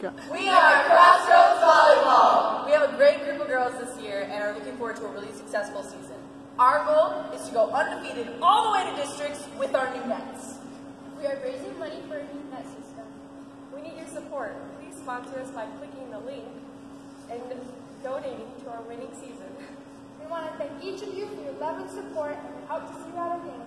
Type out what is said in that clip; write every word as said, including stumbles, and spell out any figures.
We are Crossroads Volleyball. We have a great group of girls this year and are looking forward to a really successful season. Our goal is to go undefeated all the way to districts with our new nets. We are raising money for a new net system. We need your support. Please sponsor us by clicking the link and donating to our winning season. We want to thank each of you for your love and support and we hope to see you at our game.